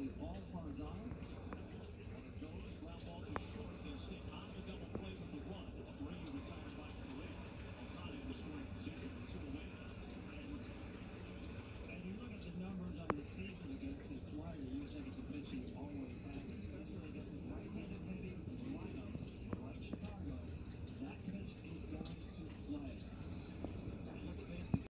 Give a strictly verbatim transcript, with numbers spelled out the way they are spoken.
basically all horizontal. One of those ground ball to short. They'll stay on the double play with the one. Brady retired by Correa. O'Connor in the scoring position with two away. And you look at the numbers on the season against his slider, you think it's a pitch he always